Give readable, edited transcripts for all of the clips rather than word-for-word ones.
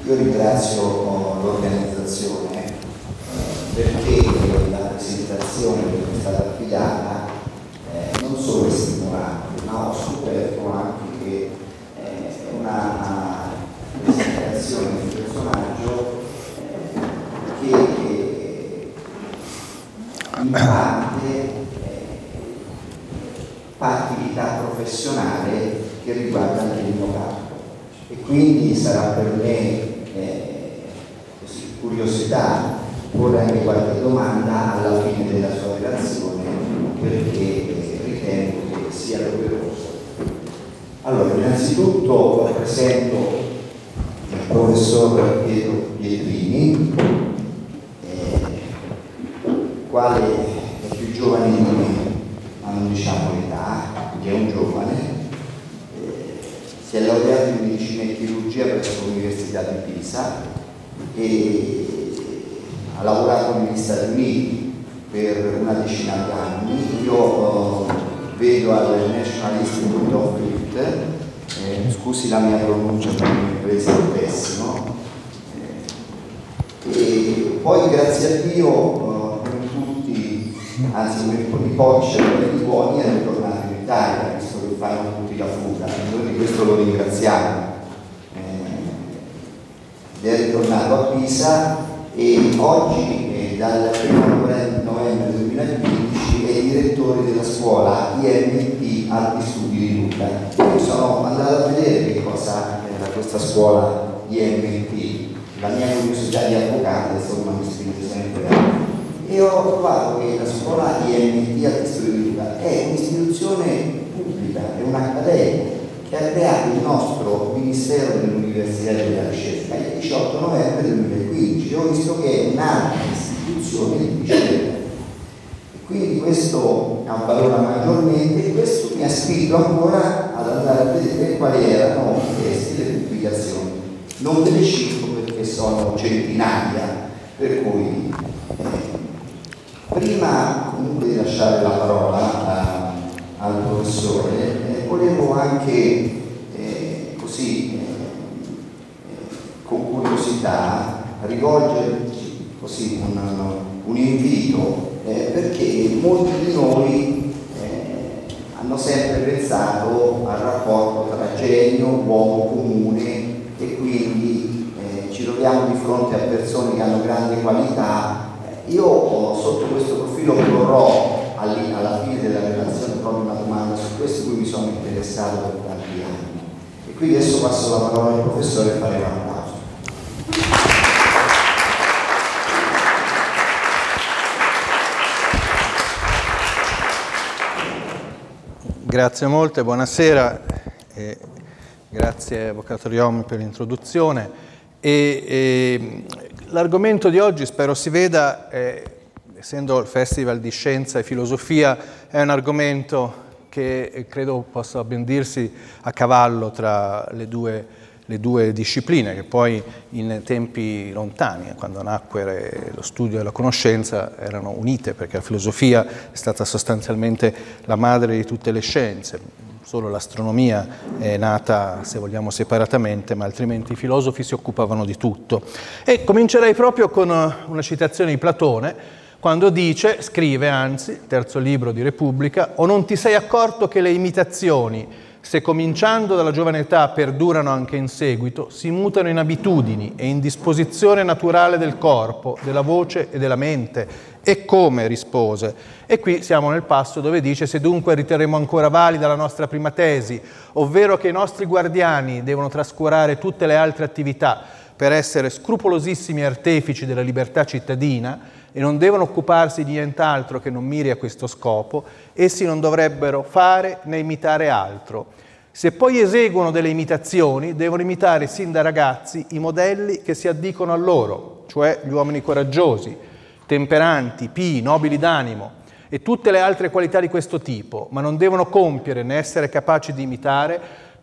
Io ringrazio l'organizzazione perché la presentazione che mi è stata affidata non solo è stimolante, ma ho scoperto anche che è una presentazione di un personaggio che in parte fa attività professionale che riguarda anche il mio campo, e quindi sarà per me così, curiosità porre anche qualche domanda alla fine della sua relazione, perché ritengo che sia doveroso. Allora, innanzitutto presento il professor Pietro Pietrini, quale è più giovane di me, ma non diciamo l'età, che è un giovane. Si è laureato in medicina e chirurgia presso l'Università di Pisa e ha lavorato negli Stati Uniti per una decina di anni. Io vedo al National Institute of Health, scusi la mia pronuncia perché l'inglese è pessimo, e poi grazie a Dio come tutti, anzi come i pochi cervelli buoni, è ritornato in Italia, visto che fanno tutti la fuga. Noi di questo lo ringraziamo. È ritornato a Pisa e oggi dal 1 novembre 2015 è direttore della scuola IMT Alti Studi di Lucca. Io sono andato a vedere che cosa era questa scuola IMT, la mia curiosità di avvocato insomma mi spinge sempre, e ho trovato che la scuola IMT Alti Studi di Lucca è un'istituzione pubblica, è un'accademia che ha creato il nostro Ministero dell'Università e della Ricerca il 18 novembre 2015. Io ho visto che è un'altra istituzione di ricerca, e quindi questo avvalora maggiormente, e questo mi ha spinto ancora ad andare a vedere quali erano queste le pubblicazioni. Non ve le cito perché sono centinaia, per cui prima comunque di lasciare la parola al professore, volevo anche così con curiosità rivolgerci così un invito, perché molti di noi hanno sempre pensato al rapporto tra genio, uomo comune, e quindi ci troviamo di fronte a persone che hanno grandi qualità. Io sotto questo profilo porrò alla fine della relazione proprio una domanda su questo, cui mi sono interessato per tanti anni, e quindi adesso passo la parola al professore e faremo un applauso. Grazie molte, buonasera, grazie Avvocato Riomi per l'introduzione. L'argomento di oggi, spero si veda, essendo il Festival di Scienza e Filosofia, è un argomento che credo possa ben dirsi a cavallo tra le due discipline, che poi in tempi lontani, quando nacque lo studio e la conoscenza, erano unite, perché la filosofia è stata sostanzialmente la madre di tutte le scienze. Solo l'astronomia è nata, se vogliamo, separatamente, ma altrimenti i filosofi si occupavano di tutto. E comincerei proprio con una citazione di Platone, quando dice, scrive anzi, terzo libro di Repubblica: o non ti sei accorto che le imitazioni, se cominciando dalla giovane età perdurano anche in seguito, si mutano in abitudini e in disposizione naturale del corpo, della voce e della mente? E come? Rispose. E qui siamo nel passo dove dice: se dunque riterremo ancora valida la nostra prima tesi, ovvero che i nostri guardiani devono trascurare tutte le altre attività per essere scrupolosissimi artefici della libertà cittadina e non devono occuparsi di nient'altro che non miri a questo scopo, essi non dovrebbero fare né imitare altro. Se poi eseguono delle imitazioni, devono imitare sin da ragazzi i modelli che si addicono a loro, cioè gli uomini coraggiosi, temperanti, pii, nobili d'animo e tutte le altre qualità di questo tipo, ma non devono compiere né essere capaci di imitare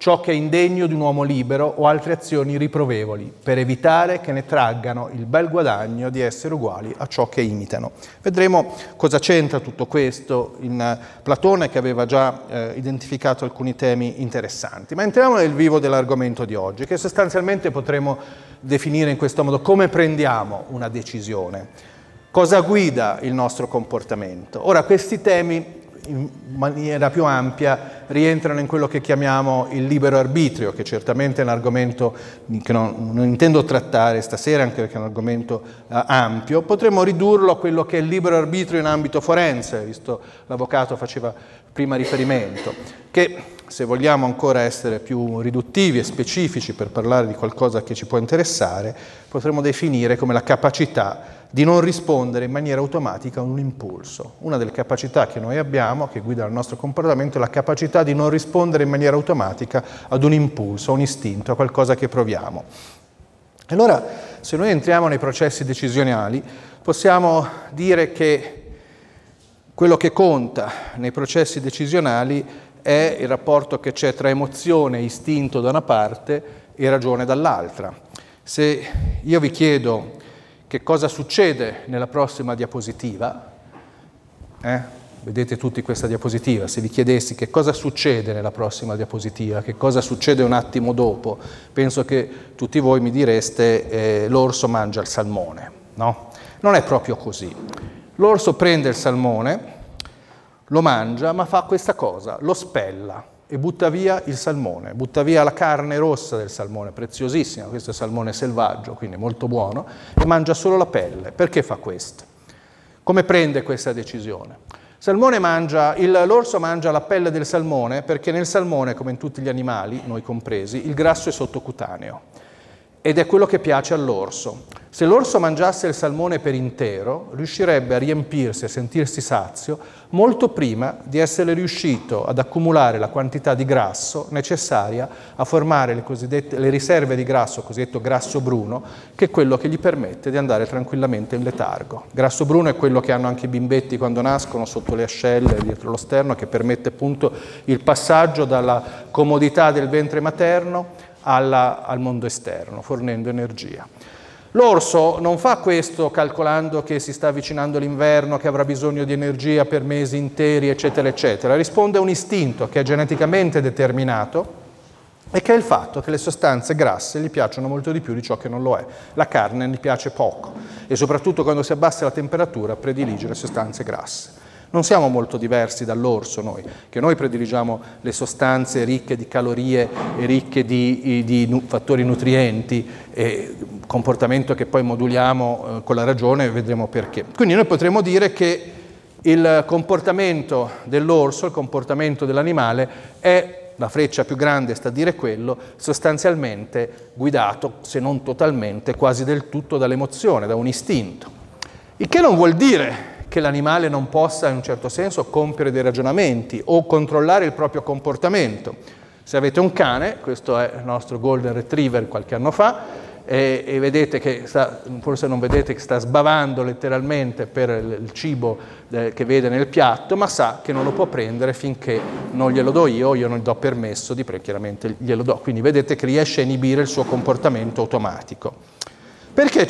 ciò che è indegno di un uomo libero o altre azioni riprovevoli, per evitare che ne traggano il bel guadagno di essere uguali a ciò che imitano. Vedremo cosa c'entra tutto questo in Platone, che aveva già identificato alcuni temi interessanti. Ma entriamo nel vivo dell'argomento di oggi, che sostanzialmente potremo definire in questo modo: come prendiamo una decisione, cosa guida il nostro comportamento. Ora, questi temi in maniera più ampia rientrano in quello che chiamiamo il libero arbitrio, che certamente è un argomento che non intendo trattare stasera, anche perché è un argomento ampio. Potremmo ridurlo a quello che è il libero arbitrio in ambito forense, visto l'avvocato faceva prima riferimento, che, se vogliamo ancora essere più riduttivi e specifici per parlare di qualcosa che ci può interessare, potremmo definire come la capacità di non rispondere in maniera automatica a un impulso. Una delle capacità che noi abbiamo, che guida il nostro comportamento, è la capacità di non rispondere in maniera automatica ad un impulso, a un istinto, a qualcosa che proviamo. Allora, se noi entriamo nei processi decisionali, possiamo dire che quello che conta nei processi decisionali è il rapporto che c'è tra emozione e istinto da una parte e ragione dall'altra. Se io vi chiedo che cosa succede nella prossima diapositiva, vedete tutti questa diapositiva, se vi chiedessi che cosa succede nella prossima diapositiva, che cosa succede un attimo dopo, penso che tutti voi mi direste l'orso mangia il salmone, no? Non è proprio così. L'orso prende il salmone, lo mangia, ma fa questa cosa, lo spella e butta via il salmone, butta via la carne rossa del salmone, preziosissima, questo è salmone selvaggio, quindi molto buono, e mangia solo la pelle. Perché fa questo? Come prende questa decisione? L'orso mangia la pelle del salmone perché nel salmone, come in tutti gli animali, noi compresi, il grasso è sottocutaneo ed è quello che piace all'orso. Se l'orso mangiasse il salmone per intero, riuscirebbe a riempirsi e sentirsi sazio molto prima di essere riuscito ad accumulare la quantità di grasso necessaria a formare le riserve di grasso, cosiddetto grasso bruno, che è quello che gli permette di andare tranquillamente in letargo. Grasso bruno è quello che hanno anche i bimbetti quando nascono, sotto le ascelle, dietro lo sterno, che permette appunto il passaggio dalla comodità del ventre materno al mondo esterno, fornendo energia. L'orso non fa questo calcolando che si sta avvicinando l'inverno, che avrà bisogno di energia per mesi interi, eccetera, eccetera. Risponde a un istinto che è geneticamente determinato e che è il fatto che le sostanze grasse gli piacciono molto di più di ciò che non lo è. La carne gli piace poco e soprattutto quando si abbassa la temperatura predilige le sostanze grasse. Non siamo molto diversi dall'orso noi, che noi prediligiamo le sostanze ricche di calorie e ricche di fattori nutrienti, comportamento che poi moduliamo con la ragione e vedremo perché. Quindi noi potremmo dire che il comportamento dell'orso, il comportamento dell'animale è, la freccia più grande sta a dire quello, sostanzialmente guidato, se non totalmente, quasi del tutto dall'emozione, da un istinto. Il che non vuol dire che l'animale non possa in un certo senso compiere dei ragionamenti o controllare il proprio comportamento. Se avete un cane, questo è il nostro Golden Retriever qualche anno fa, e vedete che forse non vedete che sta sbavando letteralmente per il cibo che vede nel piatto, ma sa che non lo può prendere finché non glielo do io non gli do permesso di prendere, chiaramente glielo do. Quindi vedete che riesce a inibire il suo comportamento automatico. Perché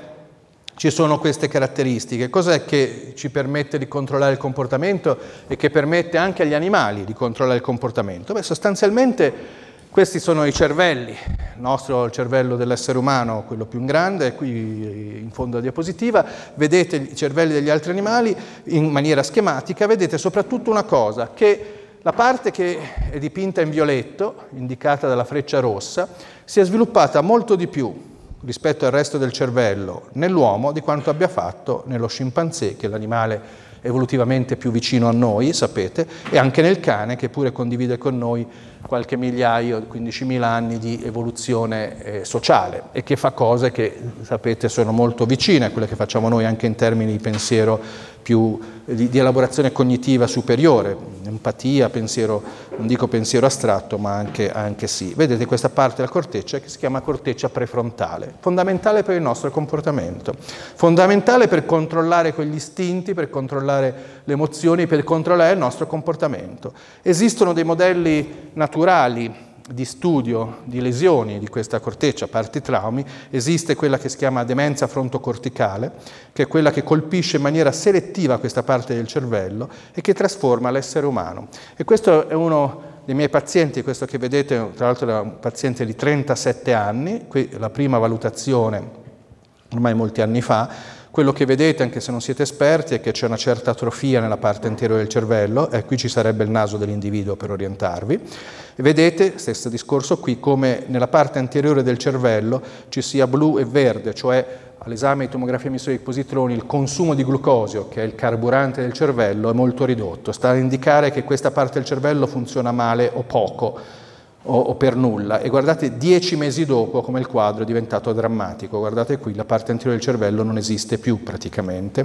ci sono queste caratteristiche? Cos'è che ci permette di controllare il comportamento e che permette anche agli animali di controllare il comportamento? Beh, sostanzialmente questi sono i cervelli. Il cervello dell'essere umano, quello più grande, è qui in fondo alla diapositiva. Vedete i cervelli degli altri animali in maniera schematica. Vedete soprattutto una cosa, che la parte che è dipinta in violetto, indicata dalla freccia rossa, si è sviluppata molto di più rispetto al resto del cervello nell'uomo di quanto abbia fatto nello scimpanzé, che è l'animale evolutivamente più vicino a noi, sapete, e anche nel cane, che pure condivide con noi qualche migliaio, 15.000 anni di evoluzione sociale e che fa cose che, sapete, sono molto vicine a quelle che facciamo noi anche in termini di pensiero di elaborazione cognitiva superiore, empatia, pensiero, non dico pensiero astratto, ma anche sì. Vedete questa parte della corteccia che si chiama corteccia prefrontale, fondamentale per il nostro comportamento, fondamentale per controllare quegli istinti, per controllare le emozioni, per controllare il nostro comportamento. Esistono dei modelli naturali di studio di lesioni di questa corteccia, parti traumi, esiste quella che si chiama demenza frontocorticale, che è quella che colpisce in maniera selettiva questa parte del cervello e che trasforma l'essere umano. E questo è uno dei miei pazienti, questo che vedete tra l'altro è un paziente di 37 anni, qui la prima valutazione ormai molti anni fa. Quello che vedete, anche se non siete esperti, è che c'è una certa atrofia nella parte anteriore del cervello, e qui ci sarebbe il naso dell'individuo per orientarvi. E vedete, stesso discorso qui, come nella parte anteriore del cervello ci sia blu e verde, cioè all'esame di tomografia emissione di positroni il consumo di glucosio, che è il carburante del cervello, è molto ridotto. Sta a indicare che questa parte del cervello funziona male o poco, o per nulla, e guardate 10 mesi dopo come il quadro è diventato drammatico. Guardate qui, la parte anteriore del cervello non esiste più praticamente,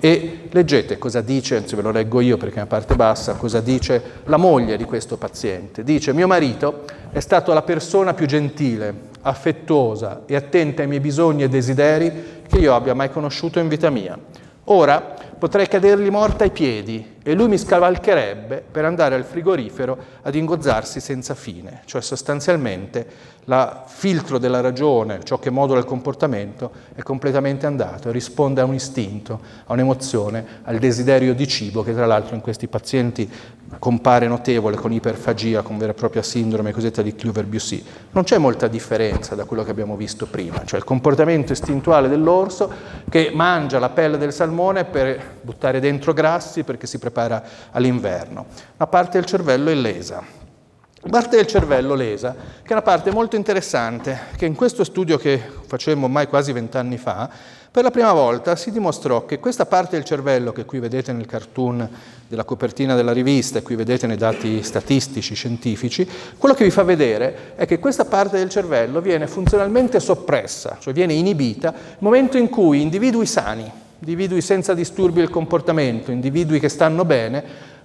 e leggete cosa dice, anzi ve lo leggo io perché è una parte bassa, cosa dice la moglie di questo paziente. Dice: mio marito è stato la persona più gentile, affettuosa e attenta ai miei bisogni e desideri che io abbia mai conosciuto in vita mia. Ora potrei cadergli morta ai piedi e lui mi scavalcherebbe per andare al frigorifero ad ingozzarsi senza fine. Cioè sostanzialmente il filtro della ragione, ciò che modula il comportamento, è completamente andato, risponde a un istinto, a un'emozione, al desiderio di cibo, che tra l'altro in questi pazienti compare notevole, con iperfagia, con vera e propria sindrome cosiddetta di Kluver-Bucy. Non c'è molta differenza da quello che abbiamo visto prima, cioè il comportamento istintuale dell'orso che mangia la pelle del salmone per buttare dentro grassi perché si prepara all'inverno. Una parte del cervello è lesa. La parte del cervello lesa, che è una parte molto interessante, che in questo studio che facemmo ormai quasi 20 anni fa, per la prima volta si dimostrò che questa parte del cervello, che qui vedete nel cartoon della copertina della rivista e qui vedete nei dati statistici, scientifici, quello che vi fa vedere è che questa parte del cervello viene funzionalmente soppressa, cioè viene inibita nel momento in cui individui sani, individui senza disturbi del comportamento, individui che stanno bene,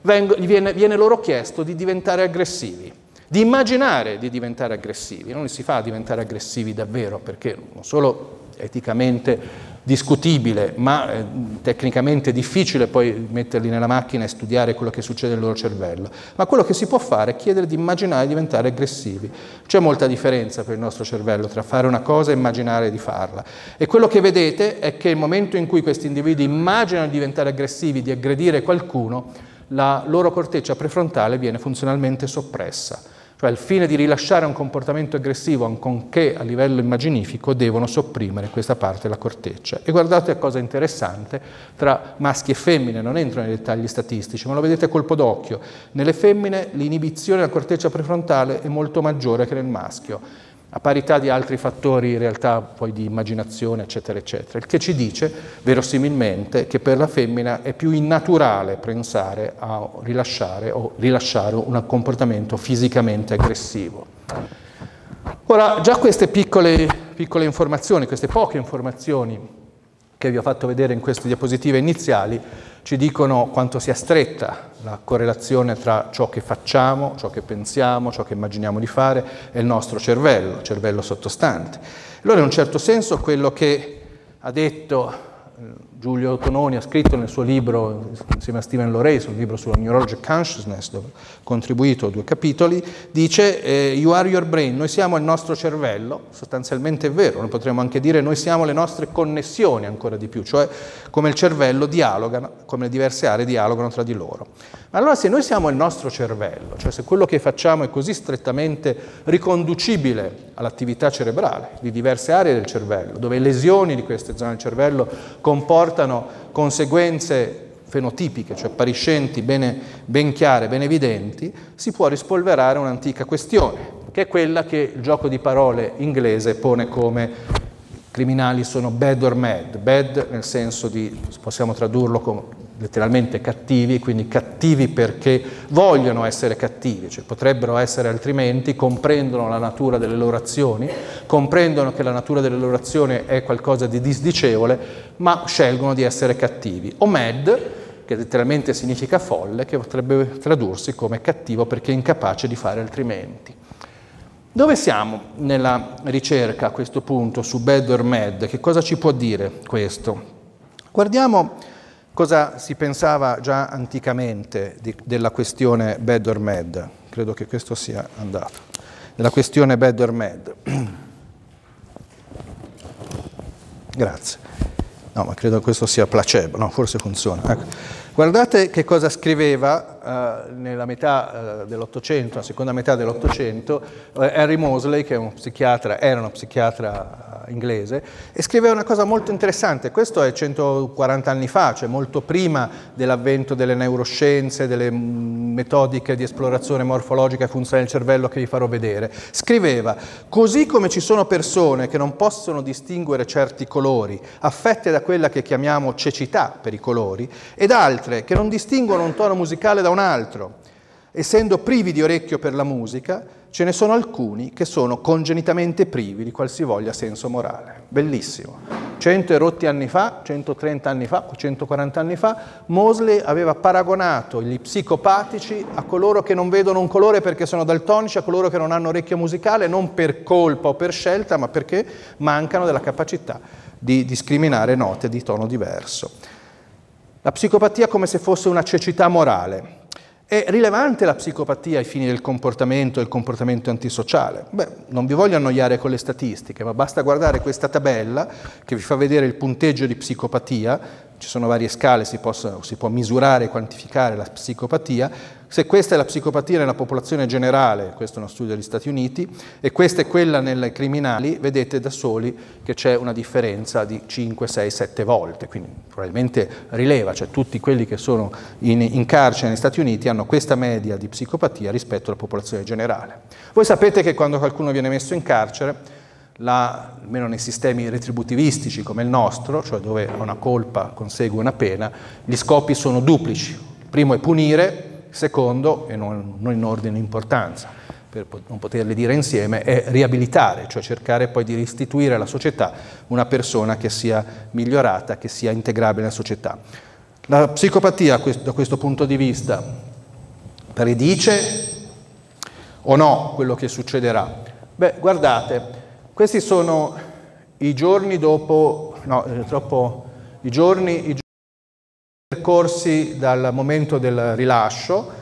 viene loro chiesto di diventare aggressivi, di immaginare di diventare aggressivi. Non si fa diventare aggressivi davvero, perché non solo eticamente discutibile, ma tecnicamente difficile poi metterli nella macchina e studiare quello che succede nel loro cervello. Ma quello che si può fare è chiedere di immaginare di diventare aggressivi. C'è molta differenza per il nostro cervello tra fare una cosa e immaginare di farla. E quello che vedete è che nel momento in cui questi individui immaginano di diventare aggressivi, di aggredire qualcuno, la loro corteccia prefrontale viene funzionalmente soppressa. Cioè al fine di rilasciare un comportamento aggressivo, ancorché a livello immaginifico, devono sopprimere questa parte della corteccia. E guardate a cosa interessante, tra maschi e femmine, non entro nei dettagli statistici, ma lo vedete a colpo d'occhio. Nelle femmine l'inibizione della corteccia prefrontale è molto maggiore che nel maschio, a parità di altri fattori in realtà poi di immaginazione, eccetera, eccetera. Il che ci dice, verosimilmente, che per la femmina è più innaturale pensare a rilasciare un comportamento fisicamente aggressivo. Ora, già queste piccole informazioni, queste poche informazioni che vi ho fatto vedere in queste diapositive iniziali, ci dicono quanto sia stretta la correlazione tra ciò che facciamo, ciò che pensiamo, ciò che immaginiamo di fare e il nostro cervello, il cervello sottostante. Allora, in un certo senso, quello che ha detto Giulio Tononi, ha scritto nel suo libro, insieme a Steven Lorey, sul libro sulla Neurologic Consciousness, dove ha contribuito 2 capitoli, dice you are your brain, noi siamo il nostro cervello, sostanzialmente è vero, noi potremmo anche dire noi siamo le nostre connessioni ancora di più, cioè come il cervello dialogano, come le diverse aree dialogano tra di loro. Ma allora se noi siamo il nostro cervello, cioè se quello che facciamo è così strettamente riconducibile all'attività cerebrale di diverse aree del cervello, dove lesioni di queste zone del cervello comportano conseguenze fenotipiche, cioè appariscenti, ben chiare, ben evidenti, si può rispolverare un'antica questione, che è quella che il gioco di parole inglese pone come criminali sono bad or mad, bad nel senso di, possiamo tradurlo come letteralmente cattivi, quindi cattivi perché vogliono essere cattivi, cioè potrebbero essere altrimenti, comprendono la natura delle loro azioni, comprendono che la natura delle loro azioni è qualcosa di disdicevole, ma scelgono di essere cattivi. O mad, che letteralmente significa folle, che potrebbe tradursi come cattivo perché è incapace di fare altrimenti. Dove siamo nella ricerca a questo punto su bad or mad? Che cosa ci può dire questo? Guardiamo cosa si pensava già anticamente della questione bad or mad. Credo che questo sia andato. della questione bad or mad. Grazie. No, ma credo che questo sia placebo, no, forse funziona. Ecco. Guardate che cosa scriveva nella metà dell'Ottocento, la seconda metà dell'Ottocento, Henry Moseley, che è un psichiatra, era uno psichiatra inglese, e scriveva una cosa molto interessante. Questo è 140 anni fa, cioè molto prima dell'avvento delle neuroscienze, delle metodiche di esplorazione morfologica e funzionale del cervello che vi farò vedere. Scriveva: così come ci sono persone che non possono distinguere certi colori, affette da quella che chiamiamo cecità per i colori, ed altre che non distinguono un tono musicale da un altro, essendo privi di orecchio per la musica, ce ne sono alcuni che sono congenitamente privi di qualsivoglia senso morale. Bellissimo. 100 e rotti anni fa, 130 anni fa, 140 anni fa, Moseley aveva paragonato gli psicopatici a coloro che non vedono un colore perché sono daltonici, a coloro che non hanno orecchio musicale, non per colpa o per scelta, ma perché mancano della capacità di discriminare note di tono diverso. La psicopatia come se fosse una cecità morale. È rilevante la psicopatia ai fini del comportamento e il comportamento antisociale? Beh, non vi voglio annoiare con le statistiche, ma basta guardare questa tabella che vi fa vedere il punteggio di psicopatia. Ci sono varie scale, si può misurare e quantificare la psicopatia. Se questa è la psicopatia nella popolazione generale, questo è uno studio degli Stati Uniti, e questa è quella nelle criminali, vedete da soli che c'è una differenza di 5, 6, 7 volte, quindi probabilmente rileva, cioè tutti quelli che sono in carcere negli Stati Uniti hanno questa media di psicopatia rispetto alla popolazione generale. Voi sapete che quando qualcuno viene messo in carcere, almeno nei sistemi retributivistici come il nostro, cioè dove a una colpa consegue una pena, gli scopi sono duplici. Il primo è punire, il secondo, e non in ordine di importanza, per non poterli dire insieme, è riabilitare, cioè cercare poi di restituire alla società una persona che sia migliorata, che sia integrabile nella società. La psicopatia, da questo punto di vista, predice o no quello che succederà? Beh, guardate, questi sono i giorni dopo, i giorni percorsi dal momento del rilascio,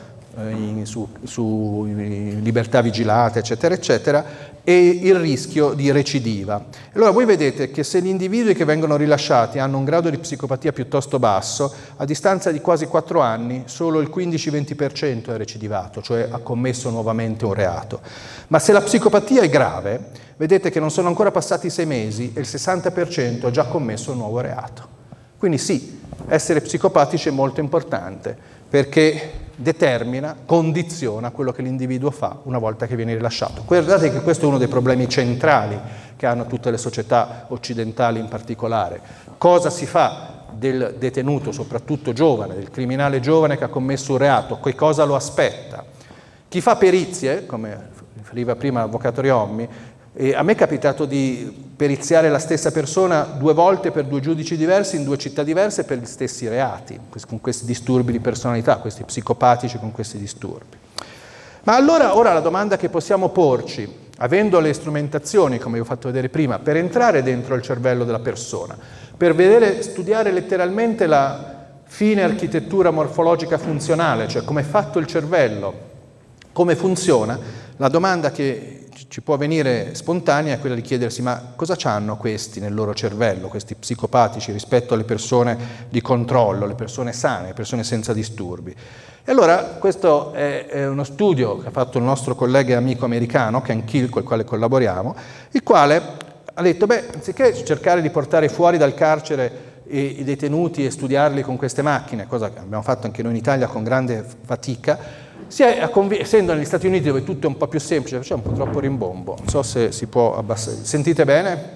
su libertà vigilata, eccetera, eccetera, e il rischio di recidiva. Allora voi vedete che se gli individui che vengono rilasciati hanno un grado di psicopatia piuttosto basso, a distanza di quasi 4 anni solo il 15-20% è recidivato, cioè ha commesso nuovamente un reato. Ma se la psicopatia è grave, vedete che non sono ancora passati 6 mesi e il 60% ha già commesso un nuovo reato. Quindi sì, essere psicopatici è molto importante perché determina, condiziona quello che l'individuo fa una volta che viene rilasciato. Guardate che questo è uno dei problemi centrali che hanno tutte le società occidentali in particolare. Cosa si fa del detenuto, soprattutto giovane, del criminale giovane che ha commesso un reato? Che cosa lo aspetta? Chi fa perizie, come riferiva prima l'avvocato Riommi, a me è capitato di periziare la stessa persona 2 volte per 2 giudici diversi in 2 città diverse per gli stessi reati, con questi disturbi di personalità, questi psicopatici con questi disturbi. Ma allora ora la domanda che possiamo porci, avendo le strumentazioni, come vi ho fatto vedere prima, per entrare dentro il cervello della persona, per studiare letteralmente la fine architettura morfologica funzionale, cioè come è fatto il cervello, come funziona, la domanda che ci può venire spontanea è quella di chiedersi: ma cosa c'hanno questi nel loro cervello, questi psicopatici, rispetto alle persone di controllo, le persone sane, le persone senza disturbi? E allora questo è uno studio che ha fatto il nostro collega e amico americano, Ken Keel, con il quale collaboriamo, il quale ha detto, beh, anziché cercare di portare fuori dal carcere i detenuti e studiarli con queste macchine, cosa che abbiamo fatto anche noi in Italia con grande fatica, essendo negli Stati Uniti dove tutto è un po' più semplice, c'è un po' troppo rimbombo, non so se si può abbassare. Sentite bene?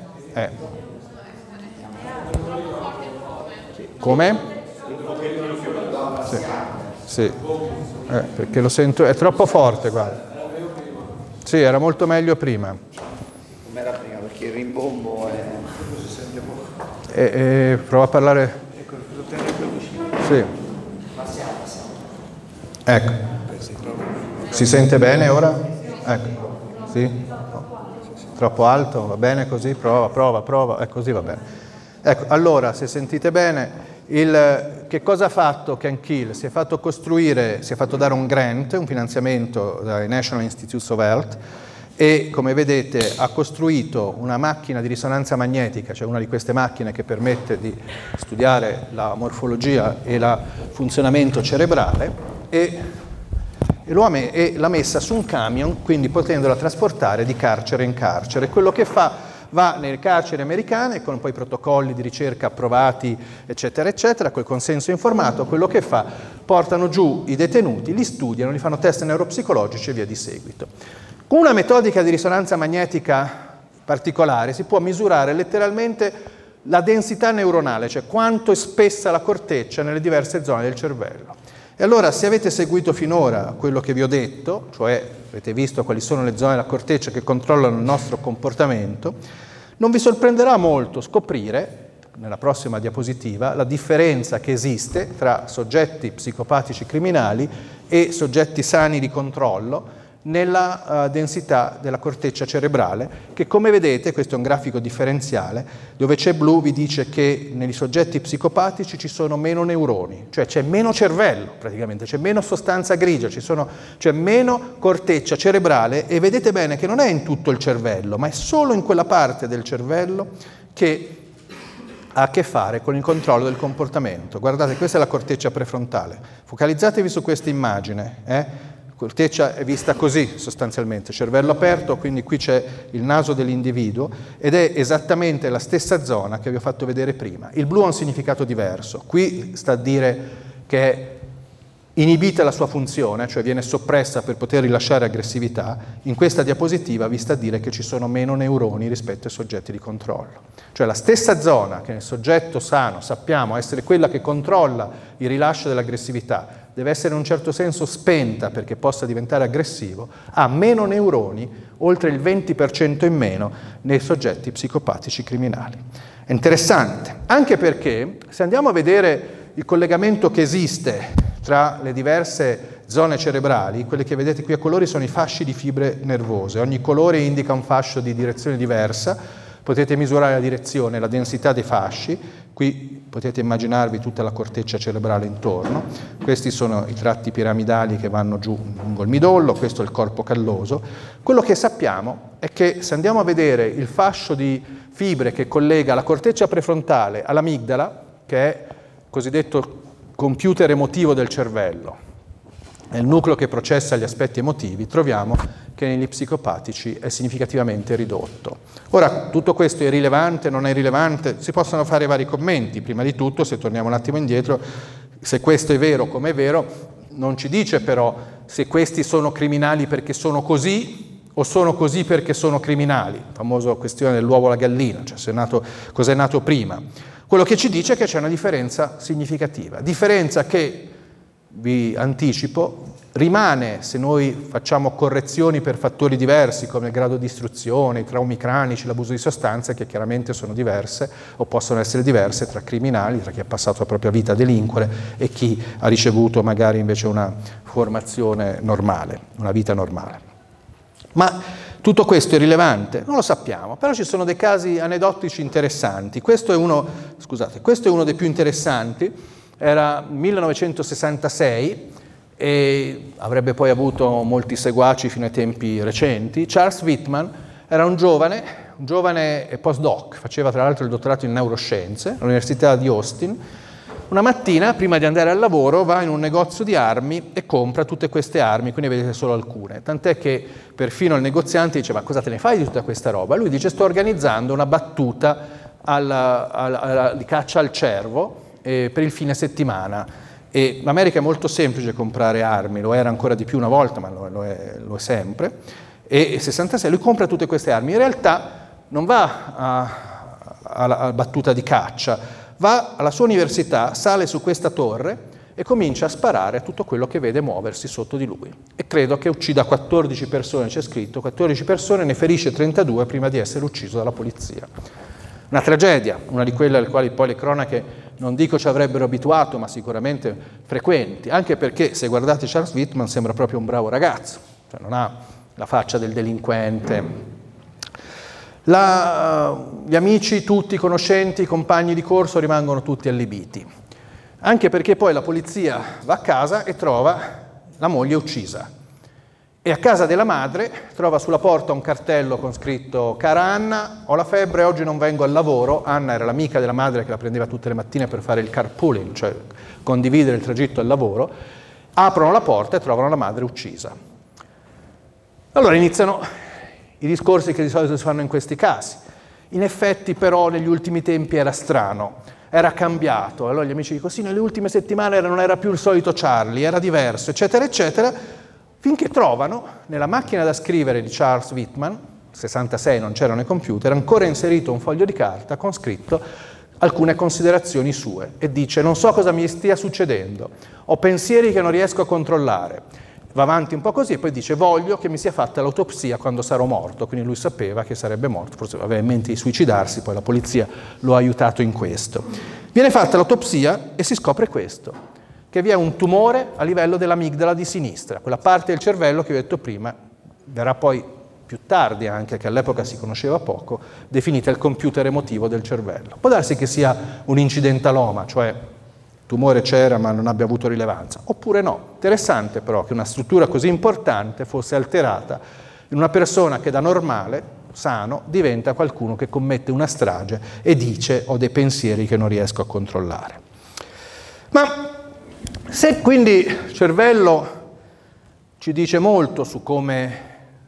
Come? Sì. Perché lo sento, è troppo forte, guarda. Sì, era molto meglio prima. Come era prima, perché il rimbombo è... prova a parlare... Sì. Ecco. Si sente bene ora? Ecco, sì? Troppo alto? Va bene così? Prova, così va bene. Ecco, allora, se sentite bene, che cosa ha fatto Ken Keel? Si è fatto dare un grant, un finanziamento dai National Institutes of Health, e, come vedete, ha costruito una macchina di risonanza magnetica, cioè una di queste macchine che permette di studiare la morfologia e il funzionamento cerebrale, e l'ha messa su un camion, quindi potendola trasportare di carcere in carcere. Quello che fa, va nelle carceri americane con poi protocolli di ricerca approvati, eccetera, eccetera, col consenso informato. Quello che fa, portano giù i detenuti, li studiano, li fanno test neuropsicologici e via di seguito. Con una metodica di risonanza magnetica particolare si può misurare letteralmente la densità neuronale, cioè quanto è spessa la corteccia nelle diverse zone del cervello. E allora, se avete seguito finora quello che vi ho detto, cioè avete visto quali sono le zone della corteccia che controllano il nostro comportamento, non vi sorprenderà molto scoprire, nella prossima diapositiva, la differenza che esiste tra soggetti psicopatici criminali e soggetti sani di controllo nella densità della corteccia cerebrale, che, come vedete, questo è un grafico differenziale, dove c'è blu vi dice che nei soggetti psicopatici ci sono meno neuroni, cioè c'è meno cervello praticamente, c'è meno sostanza grigia, c'è meno corteccia cerebrale, e vedete bene che non è in tutto il cervello, ma è solo in quella parte del cervello che ha a che fare con il controllo del comportamento. Guardate, questa è la corteccia prefrontale, focalizzatevi su questa immagine, corteccia è vista così sostanzialmente, cervello aperto, quindi qui c'è il naso dell'individuo ed è esattamente la stessa zona che vi ho fatto vedere prima. Il blu ha un significato diverso, qui sta a dire che è inibita la sua funzione, cioè viene soppressa per poter rilasciare aggressività. In questa diapositiva vi sta a dire che ci sono meno neuroni rispetto ai soggetti di controllo. Cioè la stessa zona che nel soggetto sano sappiamo essere quella che controlla il rilascio dell'aggressività, deve essere in un certo senso spenta perché possa diventare aggressivo, ha meno neuroni, oltre il 20% in meno, nei soggetti psicopatici criminali. È interessante, anche perché se andiamo a vedere il collegamento che esiste tra le diverse zone cerebrali, quelle che vedete qui a colori sono i fasci di fibre nervose, ogni colore indica un fascio di direzione diversa, potete misurare la direzione, la densità dei fasci, qui potete immaginarvi tutta la corteccia cerebrale intorno, questi sono i tratti piramidali che vanno giù lungo il midollo, questo è il corpo calloso. Quello che sappiamo è che se andiamo a vedere il fascio di fibre che collega la corteccia prefrontale all'amigdala, che è il cosiddetto computer emotivo del cervello, è il nucleo che processa gli aspetti emotivi, troviamo che negli psicopatici è significativamente ridotto. Ora, tutto questo è rilevante, non è rilevante? Si possono fare vari commenti. Prima di tutto, se torniamo un attimo indietro, se questo è vero come è vero, non ci dice però se questi sono criminali perché sono così o sono così perché sono criminali. La famosa questione dell'uovo e la gallina, cioè cos'è nato prima. Quello che ci dice è che c'è una differenza significativa, differenza che, vi anticipo, rimane se noi facciamo correzioni per fattori diversi come il grado di istruzione, i traumi cranici, l'abuso di sostanze, che chiaramente sono diverse o possono essere diverse tra criminali, tra chi ha passato la propria vita a delinquere e chi ha ricevuto magari invece una formazione normale, una vita normale. Ma tutto questo è rilevante? Non lo sappiamo, però ci sono dei casi aneddotici interessanti. Questo è uno dei più interessanti. Era 1966 e avrebbe poi avuto molti seguaci fino ai tempi recenti. Charles Whitman era un giovane postdoc, faceva tra l'altro il dottorato in neuroscienze all'Università di Austin. Una mattina, prima di andare al lavoro, va in un negozio di armi e compra tutte queste armi, quindi vedete solo alcune. Tant'è che perfino il negoziante dice: ma cosa te ne fai di tutta questa roba? Lui dice: sto organizzando una battuta di caccia al cervo per il fine settimana. E l'America è molto semplice comprare armi, lo era ancora di più una volta, ma lo è sempre. E nel 66 lui compra tutte queste armi. In realtà non va alla battuta di caccia, va alla sua università, sale su questa torre e comincia a sparare a tutto quello che vede muoversi sotto di lui. E credo che uccida 14 persone, c'è scritto, 14 persone, ne ferisce 32 prima di essere ucciso dalla polizia. Una tragedia, una di quelle alle quali poi le cronache non dico ci avrebbero abituato, ma sicuramente frequenti, anche perché se guardate Charles Whitman sembra proprio un bravo ragazzo, cioè non ha la faccia del delinquente. Gli amici, tutti i conoscenti, i compagni di corso rimangono tutti allibiti, anche perché poi la polizia va a casa e trova la moglie uccisa. E a casa della madre trova sulla porta un cartello con scritto: cara Anna, ho la febbre, oggi non vengo al lavoro. Anna era l'amica della madre che la prendeva tutte le mattine per fare il carpooling, cioè condividere il tragitto al lavoro. Aprono la porta e trovano la madre uccisa. Allora iniziano i discorsi che di solito si fanno in questi casi. In effetti però negli ultimi tempi era strano, era cambiato. Allora gli amici dicono: sì, nelle ultime settimane non era più il solito Charlie, era diverso, eccetera, eccetera. Finché trovano, nella macchina da scrivere di Charles Whitman, 66 non c'erano i computer, ancora inserito un foglio di carta con scritto alcune considerazioni sue, e dice: non so cosa mi stia succedendo, ho pensieri che non riesco a controllare. Va avanti un po' così e poi dice: voglio che mi sia fatta l'autopsia quando sarò morto. Quindi lui sapeva che sarebbe morto, forse aveva in mente di suicidarsi, poi la polizia lo ha aiutato in questo. Viene fatta l'autopsia e si scopre questo, che vi è un tumore a livello dell'amigdala di sinistra, quella parte del cervello che vi ho detto prima, verrà poi più tardi anche, che all'epoca si conosceva poco, definita il computer emotivo del cervello. Può darsi che sia un incidentaloma, cioè il tumore c'era ma non abbia avuto rilevanza, oppure no. Interessante però che una struttura così importante fosse alterata in una persona che da normale, sano, diventa qualcuno che commette una strage e dice: ho dei pensieri che non riesco a controllare. Ma se quindi il cervello ci dice molto su come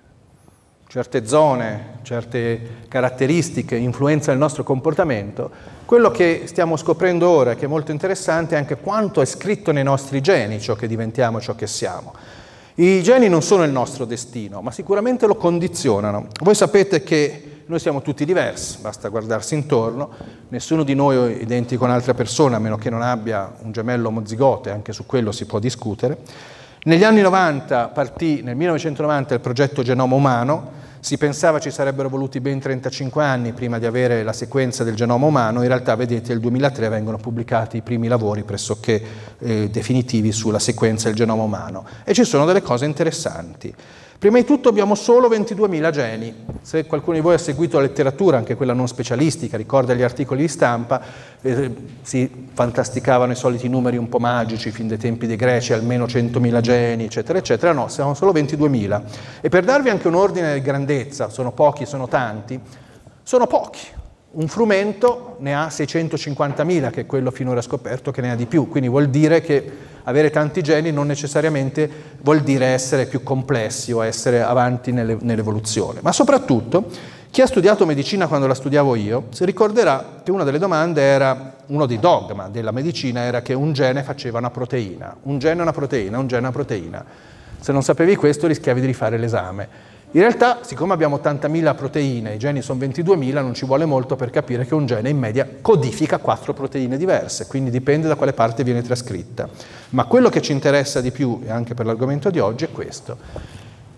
certe zone, certe caratteristiche influenzano il nostro comportamento, quello che stiamo scoprendo ora, che è molto interessante, è anche quanto è scritto nei nostri geni ciò che diventiamo, ciò che siamo. I geni non sono il nostro destino, ma sicuramente lo condizionano. Voi sapete che noi siamo tutti diversi, basta guardarsi intorno, nessuno di noi è identico a un'altra persona, a meno che non abbia un gemello omozigote, anche su quello si può discutere. Negli anni 90 partì, nel 1990, il progetto Genoma Umano. Si pensava ci sarebbero voluti ben 35 anni prima di avere la sequenza del genoma umano. In realtà, vedete, nel 2003 vengono pubblicati i primi lavori pressoché definitivi sulla sequenza del genoma umano. E ci sono delle cose interessanti. Prima di tutto abbiamo solo 22.000 geni. Se qualcuno di voi ha seguito la letteratura, anche quella non specialistica, ricorda gli articoli di stampa, si fantasticavano i soliti numeri un po' magici, fin dai tempi dei Greci, almeno 100.000 geni, eccetera, eccetera. No, siamo solo 22.000. E per darvi anche un ordine di grandezza, sono pochi, sono tanti, sono pochi. Un frumento ne ha 650.000, che è quello finora scoperto, che ne ha di più. Quindi vuol dire che avere tanti geni non necessariamente vuol dire essere più complessi o essere avanti nell'evoluzione. Ma soprattutto, chi ha studiato medicina quando la studiavo io, si ricorderà che una delle domande era, uno dei dogma della medicina era che un gene faceva una proteina. Un gene è una proteina, un gene è una proteina. Se non sapevi questo rischiavi di rifare l'esame. In realtà, siccome abbiamo 80.000 proteine, i geni sono 22.000, non ci vuole molto per capire che un gene in media codifica 4 proteine diverse, quindi dipende da quale parte viene trascritta. Ma quello che ci interessa di più, e anche per l'argomento di oggi, è questo.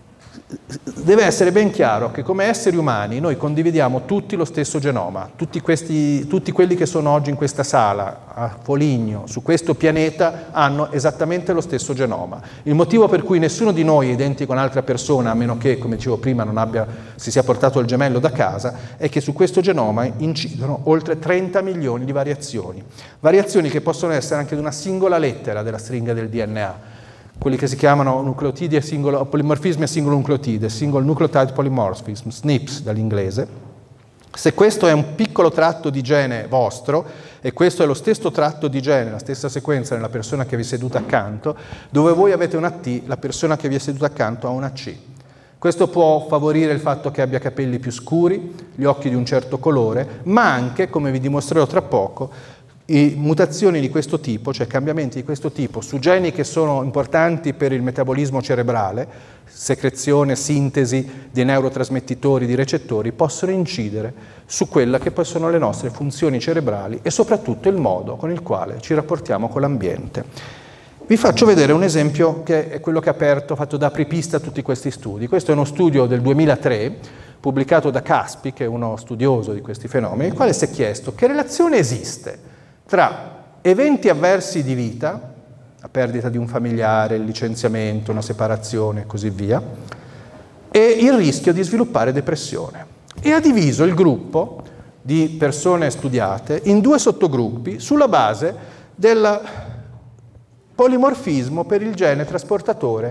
Deve essere ben chiaro che come esseri umani noi condividiamo tutti lo stesso genoma, tutti quelli che sono oggi in questa sala, a Foligno, su questo pianeta, hanno esattamente lo stesso genoma. Il motivo per cui nessuno di noi è identico a un'altra persona, a meno che, come dicevo prima, si sia portato il gemello da casa, è che su questo genoma incidono oltre 30 milioni di variazioni. Variazioni che possono essere anche di una singola lettera della stringa del DNA. Quelli che si chiamano nucleotidi polimorfismi a singolo nucleotide, single nucleotide polymorphism, SNPs dall'inglese. Se questo è un piccolo tratto di gene vostro, e questo è lo stesso tratto di gene, la stessa sequenza nella persona che vi è seduta accanto, dove voi avete una T, la persona che vi è seduta accanto ha una C. Questo può favorire il fatto che abbia capelli più scuri, gli occhi di un certo colore, ma anche, come vi dimostrerò tra poco, mutazioni di questo tipo, cioè cambiamenti di questo tipo su geni che sono importanti per il metabolismo cerebrale, secrezione, sintesi di neurotrasmettitori, di recettori, possono incidere su quelle che poi sono le nostre funzioni cerebrali e soprattutto il modo con il quale ci rapportiamo con l'ambiente. Vi faccio vedere un esempio che è quello che ha fatto da apripista a tutti questi studi. Questo è uno studio del 2003 pubblicato da Caspi, che è uno studioso di questi fenomeni, il quale si è chiesto che relazione esiste tra eventi avversi di vita, la perdita di un familiare, il licenziamento, una separazione e così via, e il rischio di sviluppare depressione. E ha diviso il gruppo di persone studiate in 2 sottogruppi sulla base del polimorfismo per il gene trasportatore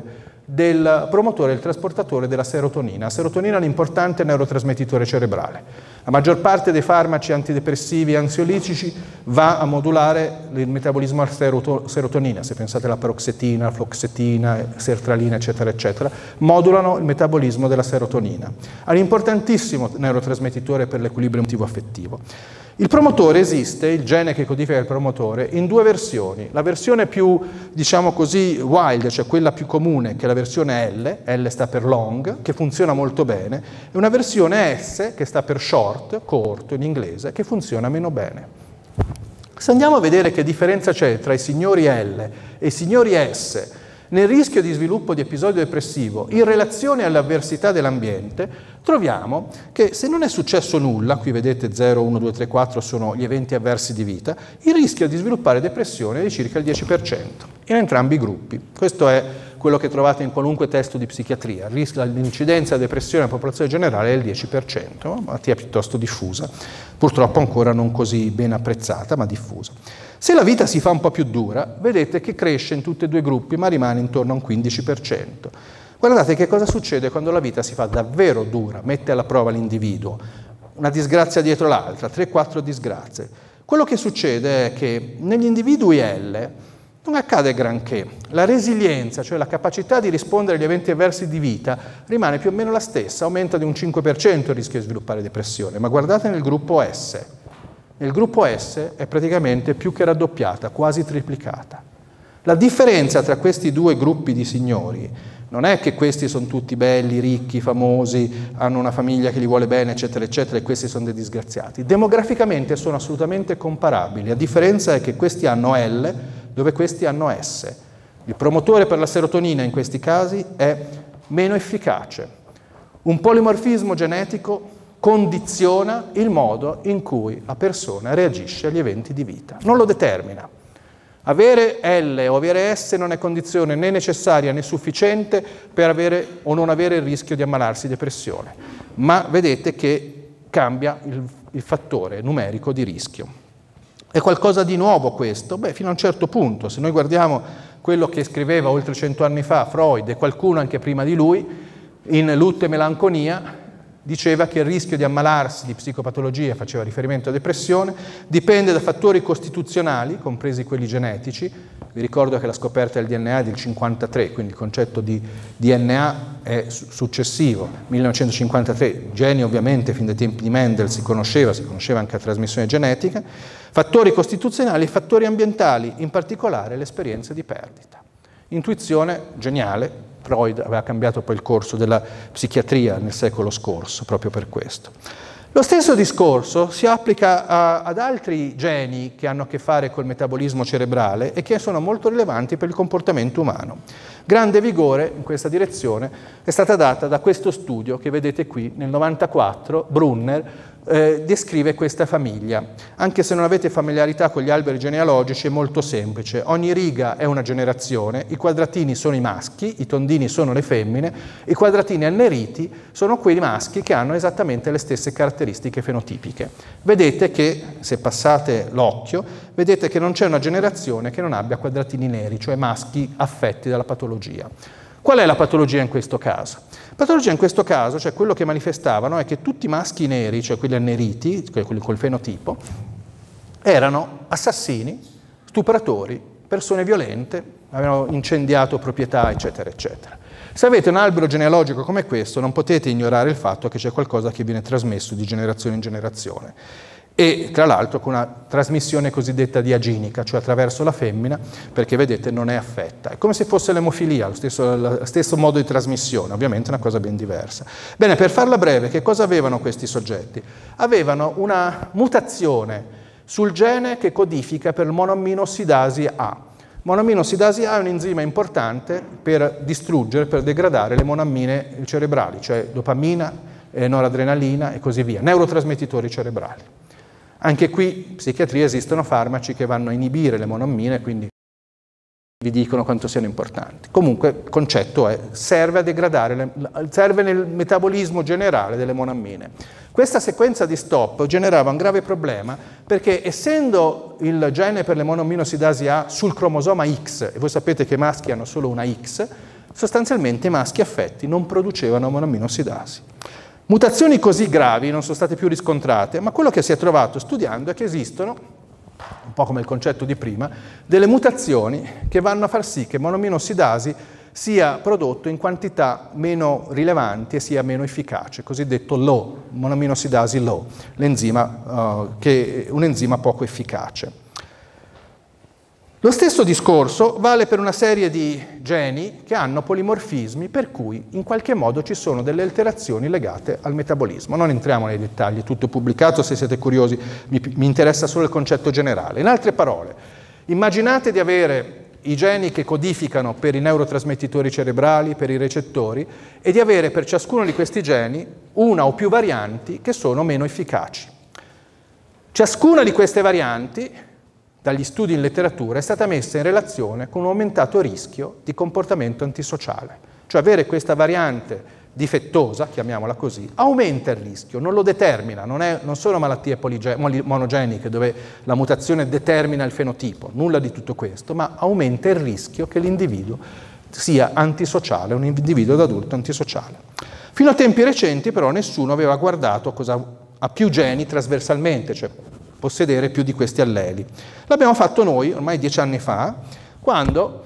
del promotore e del trasportatore della serotonina. La serotonina è un importante neurotrasmettitore cerebrale. La maggior parte dei farmaci antidepressivi e ansiolitici va a modulare il metabolismo della serotonina. Se pensate alla paroxetina, fluoxetina, sertralina, eccetera, eccetera, modulano il metabolismo della serotonina. È un importantissimo neurotrasmettitore per l'equilibrio emotivo-affettivo. Il promotore esiste, il gene che codifica il promotore, in due versioni. La versione più, diciamo così, wild, cioè quella più comune, che è la versione L sta per long, che funziona molto bene, e una versione S, che sta per short, corto in inglese, che funziona meno bene. Se andiamo a vedere che differenza c'è tra i signori L e i signori S nel rischio di sviluppo di episodio depressivo in relazione alle avversità dell'ambiente, troviamo che se non è successo nulla, qui vedete 0, 1, 2, 3, 4 sono gli eventi avversi di vita, il rischio di sviluppare depressione è di circa il 10% in entrambi i gruppi. Questo è quello che trovate in qualunque testo di psichiatria. L'incidenza di depressione nella popolazione generale è il 10%, una malattia piuttosto diffusa, purtroppo ancora non così ben apprezzata, ma diffusa. Se la vita si fa un po' più dura, vedete che cresce in tutti e due i gruppi, ma rimane intorno a un 15%. Guardate che cosa succede quando la vita si fa davvero dura, mette alla prova l'individuo, una disgrazia dietro l'altra, 3-4 disgrazie. Quello che succede è che negli individui L non accade granché. La resilienza, cioè la capacità di rispondere agli eventi avversi di vita, rimane più o meno la stessa, aumenta di un 5% il rischio di sviluppare depressione, ma guardate nel gruppo S. Nel gruppo S è praticamente più che raddoppiata, quasi triplicata. La differenza tra questi due gruppi di signori non è che questi sono tutti belli, ricchi, famosi, hanno una famiglia che li vuole bene, eccetera, eccetera, e questi sono dei disgraziati. Demograficamente sono assolutamente comparabili. La differenza è che questi hanno L, dove questi hanno S. Il promotore per la serotonina in questi casi è meno efficace. Un polimorfismo genetico condiziona il modo in cui la persona reagisce agli eventi di vita. Non lo determina. Avere L o avere S non è condizione né necessaria né sufficiente per avere o non avere il rischio di ammalarsi di depressione, ma vedete che cambia il fattore numerico di rischio. È qualcosa di nuovo questo? Beh, fino a un certo punto. Se noi guardiamo quello che scriveva oltre 100 anni fa Freud e qualcuno anche prima di lui, in Lutto e melanconia, diceva che il rischio di ammalarsi di psicopatologia, faceva riferimento a depressione, dipende da fattori costituzionali, compresi quelli genetici. Vi ricordo che la scoperta del DNA è del 1953, quindi il concetto di DNA è successivo, 1953. Geni ovviamente fin dai tempi di Mendel si conosceva anche la trasmissione genetica. Fattori costituzionali e fattori ambientali, in particolare l'esperienza di perdita. Intuizione geniale. Freud aveva cambiato poi il corso della psichiatria nel secolo scorso, proprio per questo. Lo stesso discorso si applica ad altri geni che hanno a che fare col metabolismo cerebrale e che sono molto rilevanti per il comportamento umano. Grande vigore in questa direzione è stata data da questo studio che vedete qui, nel 1994, Brunner descrive questa famiglia. Anche se non avete familiarità con gli alberi genealogici è molto semplice. Ogni riga è una generazione, i quadratini sono i maschi, i tondini sono le femmine, i quadratini anneriti sono quei maschi che hanno esattamente le stesse caratteristiche fenotipiche. Vedete che, se passate l'occhio, vedete che non c'è una generazione che non abbia quadratini neri, cioè maschi affetti dalla patologia. Qual è la patologia in questo caso? La patologia in questo caso, cioè quello che manifestavano, è che tutti i maschi neri, cioè quelli anneriti, quelli col fenotipo, erano assassini, stupratori, persone violente, avevano incendiato proprietà, eccetera, eccetera. Se avete un albero genealogico come questo, non potete ignorare il fatto che c'è qualcosa che viene trasmesso di generazione in generazione. E tra l'altro con una trasmissione cosiddetta diaginica, cioè attraverso la femmina, perché vedete non è affetta. È come se fosse l'emofilia, lo stesso modo di trasmissione, ovviamente è una cosa ben diversa. Bene, per farla breve, che cosa avevano questi soggetti? Avevano una mutazione sul gene che codifica per il monoamminossidasi A. Monoamminossidasi A è un enzima importante per distruggere, per degradare le monoammine cerebrali, cioè dopamina, noradrenalina e così via, neurotrasmettitori cerebrali. Anche qui, in psichiatria, esistono farmaci che vanno a inibire le monoammine, quindi vi dicono quanto siano importanti. Comunque, il concetto è, serve a degradare, serve nel metabolismo generale delle monoammine. Questa sequenza di stop generava un grave problema perché, essendo il gene per le monoamminossidasi A sul cromosoma X, e voi sapete che i maschi hanno solo una X, sostanzialmente i maschi affetti non producevano monoaminoossidasi. Mutazioni così gravi non sono state più riscontrate, ma quello che si è trovato studiando è che esistono, un po' come il concetto di prima, delle mutazioni che vanno a far sì che monoaminoossidasi sia prodotto in quantità meno rilevanti e sia meno efficace, cosiddetto low, monoaminoossidasi low, che è un enzima poco efficace. Lo stesso discorso vale per una serie di geni che hanno polimorfismi per cui in qualche modo ci sono delle alterazioni legate al metabolismo. Non entriamo nei dettagli, è tutto pubblicato, se siete curiosi mi interessa solo il concetto generale. In altre parole, immaginate di avere i geni che codificano per i neurotrasmettitori cerebrali, per i recettori, e di avere per ciascuno di questi geni una o più varianti che sono meno efficaci. Ciascuna di queste varianti, dagli studi in letteratura, è stata messa in relazione con un aumentato rischio di comportamento antisociale. Cioè avere questa variante difettosa, chiamiamola così, aumenta il rischio, non lo determina, non sono malattie monogeniche dove la mutazione determina il fenotipo, nulla di tutto questo, ma aumenta il rischio che l'individuo sia antisociale, un individuo d'adulto antisociale. Fino a tempi recenti però nessuno aveva guardato a più geni trasversalmente, cioè possedere più di questi alleli. L'abbiamo fatto noi ormai 10 anni fa, quando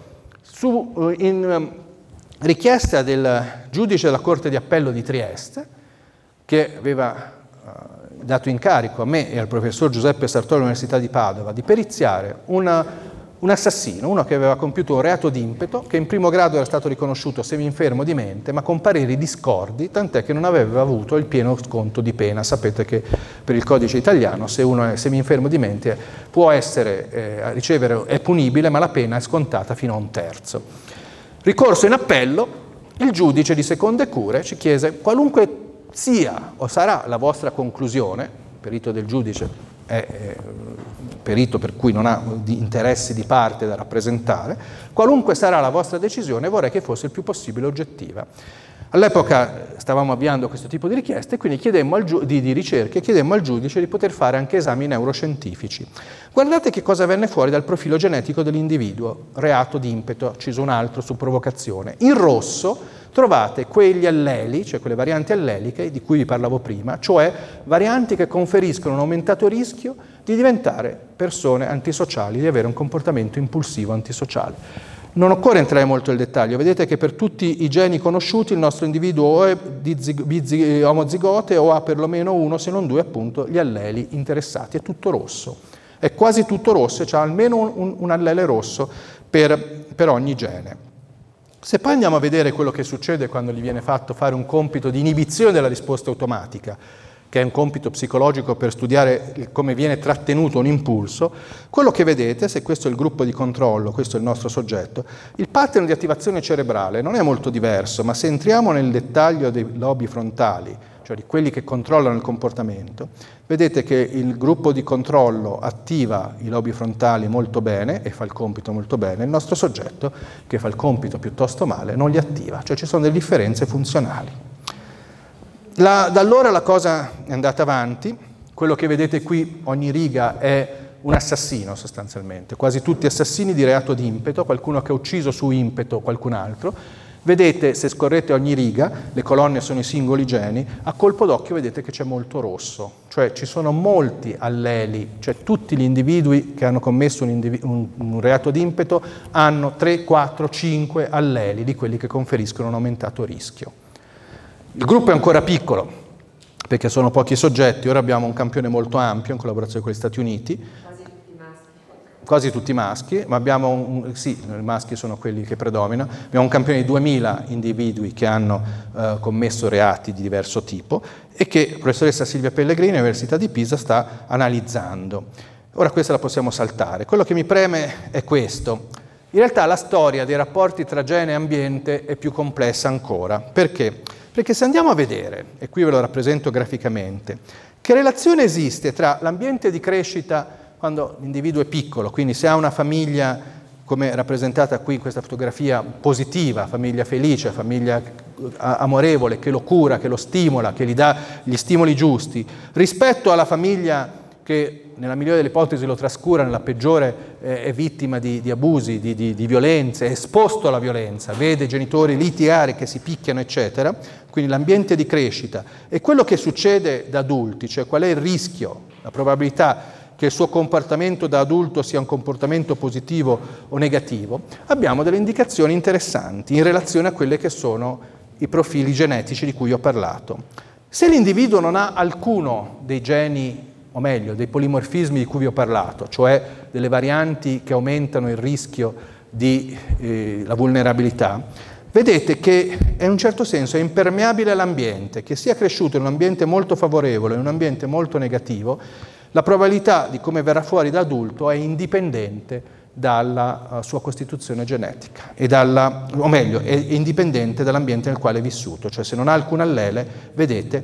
in richiesta del giudice della Corte di Appello di Trieste, che aveva dato incarico a me e al professor Giuseppe Sartori all'Università di Padova di periziare un assassino, uno che aveva compiuto un reato d'impeto, che in primo grado era stato riconosciuto semi-infermo di mente, ma con pareri discordi, tant'è che non aveva avuto il pieno sconto di pena. Sapete che per il codice italiano, se uno è semi-infermo di mente, può ricevere, è punibile, ma la pena è scontata fino a 1/3. Ricorso in appello, il giudice di seconde cure ci chiese: qualunque sia o sarà la vostra conclusione, il perito del giudice è perito per cui non ha interessi di parte da rappresentare, qualunque sarà la vostra decisione vorrei che fosse il più possibile oggettiva. All'epoca stavamo avviando questo tipo di richieste, quindi di ricerche, chiedemmo al giudice di poter fare anche esami neuroscientifici. Guardate che cosa venne fuori dal profilo genetico dell'individuo: reato di impeto, acciso un altro su provocazione. In rosso trovate quegli alleli, cioè quelle varianti alleliche di cui vi parlavo prima, cioè varianti che conferiscono un aumentato rischio di diventare persone antisociali, di avere un comportamento impulsivo antisociale. Non occorre entrare molto nel dettaglio, vedete che per tutti i geni conosciuti il nostro individuo o è omozigote o ha perlomeno uno, se non due appunto, gli alleli interessati, è tutto rosso, è quasi tutto rosso e c'è almeno un allele rosso per ogni gene. Se poi andiamo a vedere quello che succede quando gli viene fatto fare un compito di inibizione della risposta automatica, che è un compito psicologico per studiare come viene trattenuto un impulso, quello che vedete, se questo è il gruppo di controllo, questo è il nostro soggetto, il pattern di attivazione cerebrale non è molto diverso, ma se entriamo nel dettaglio dei lobi frontali, cioè di quelli che controllano il comportamento, vedete che il gruppo di controllo attiva i lobi frontali molto bene e fa il compito molto bene, il nostro soggetto, che fa il compito piuttosto male, non li attiva, cioè ci sono delle differenze funzionali. Da allora la cosa è andata avanti, quello che vedete qui, ogni riga è un assassino sostanzialmente, quasi tutti assassini di reato di impeto, qualcuno che ha ucciso su impeto qualcun altro. Vedete, se scorrete ogni riga, le colonne sono i singoli geni, a colpo d'occhio vedete che c'è molto rosso, cioè ci sono molti alleli, cioè tutti gli individui che hanno commesso un reato di impeto hanno 3, 4, 5 alleli di quelli che conferiscono un aumentato rischio. Il gruppo è ancora piccolo, perché sono pochi soggetti, ora abbiamo un campione molto ampio in collaborazione con gli Stati Uniti. Quasi tutti maschi. Quasi tutti maschi, ma abbiamo, sì, i maschi sono quelli che predominano, abbiamo un campione di 2000 individui che hanno commesso reati di diverso tipo e che la professoressa Silvia Pellegrini all'Università di Pisa sta analizzando. Ora questa la possiamo saltare. Quello che mi preme è questo. In realtà la storia dei rapporti tra gene e ambiente è più complessa ancora. Perché? Perché se andiamo a vedere, e qui ve lo rappresento graficamente, che relazione esiste tra l'ambiente di crescita quando l'individuo è piccolo, quindi se ha una famiglia come rappresentata qui in questa fotografia positiva, famiglia felice, famiglia amorevole, che lo cura, che lo stimola, che gli dà gli stimoli giusti, rispetto alla famiglia che nella migliore delle ipotesi lo trascura, nella peggiore è vittima di abusi, di violenze, è esposto alla violenza, vede i genitori litigare, che si picchiano, eccetera. Quindi l'ambiente di crescita e quello che succede da adulti, cioè qual è il rischio, la probabilità che il suo comportamento da adulto sia un comportamento positivo o negativo, abbiamo delle indicazioni interessanti in relazione a quelli che sono i profili genetici di cui ho parlato. Se l'individuo non ha alcuno dei geni, o meglio, dei polimorfismi di cui vi ho parlato, cioè delle varianti che aumentano il rischio di la vulnerabilità, vedete che in un certo senso è impermeabile all'ambiente, che sia cresciuto in un ambiente molto favorevole o in un ambiente molto negativo, la probabilità di come verrà fuori da adulto è indipendente dalla sua costituzione genetica, o meglio, è indipendente dall'ambiente nel quale è vissuto, cioè se non ha alcun allele, vedete,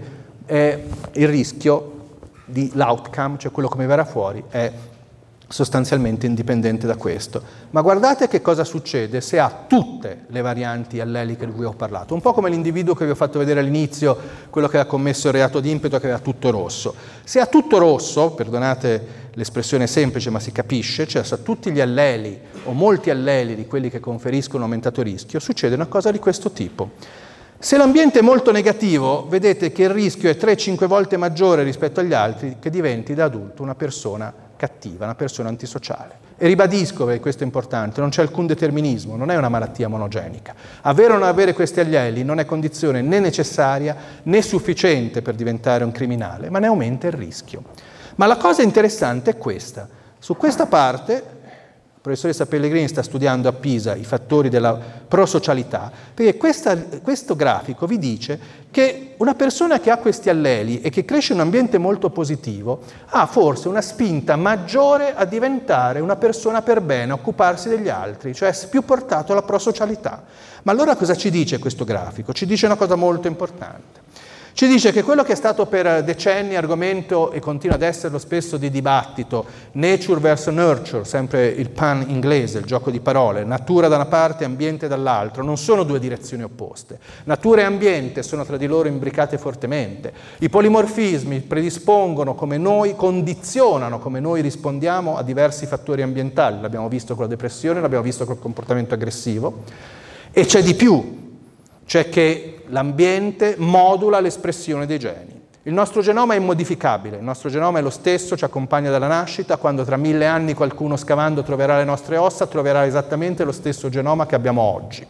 il rischio l'outcome, cioè quello come verrà fuori, è sostanzialmente indipendente da questo. Ma guardate che cosa succede se ha tutte le varianti alleliche di cui ho parlato, un po' come l'individuo che vi ho fatto vedere all'inizio, quello che ha commesso il reato di impeto, che aveva tutto rosso. Se ha tutto rosso, perdonate l'espressione semplice ma si capisce, cioè se ha tutti gli alleli o molti alleli di quelli che conferiscono aumentato rischio, succede una cosa di questo tipo. Se l'ambiente è molto negativo, vedete che il rischio è 3-5 volte maggiore rispetto agli altri che diventi da adulto una persona cattiva, una persona antisociale. E ribadisco, perché questo è importante, non c'è alcun determinismo, non è una malattia monogenica. Avere o non avere questi alleli non è condizione né necessaria né sufficiente per diventare un criminale, ma ne aumenta il rischio. Ma la cosa interessante è questa. Su questa parte la professoressa Pellegrini sta studiando a Pisa i fattori della prosocialità, perché questo grafico vi dice che una persona che ha questi alleli e che cresce in un ambiente molto positivo ha forse una spinta maggiore a diventare una persona per bene, a occuparsi degli altri, cioè è più portato alla prosocialità. Ma allora cosa ci dice questo grafico? Ci dice una cosa molto importante. Ci dice che quello che è stato per decenni argomento e continua ad esserlo spesso di dibattito, nature versus nurture, sempre il pun inglese, il gioco di parole, natura da una parte e ambiente dall'altra, non sono due direzioni opposte. Natura e ambiente sono tra di loro imbricate fortemente. I polimorfismi predispongono come noi, condizionano come noi rispondiamo a diversi fattori ambientali. L'abbiamo visto con la depressione, l'abbiamo visto col comportamento aggressivo. E c'è di più. Cioè che l'ambiente modula l'espressione dei geni. Il nostro genoma è immodificabile, il nostro genoma è lo stesso, ci accompagna dalla nascita, quando tra 1000 anni qualcuno scavando troverà le nostre ossa, troverà esattamente lo stesso genoma che abbiamo oggi.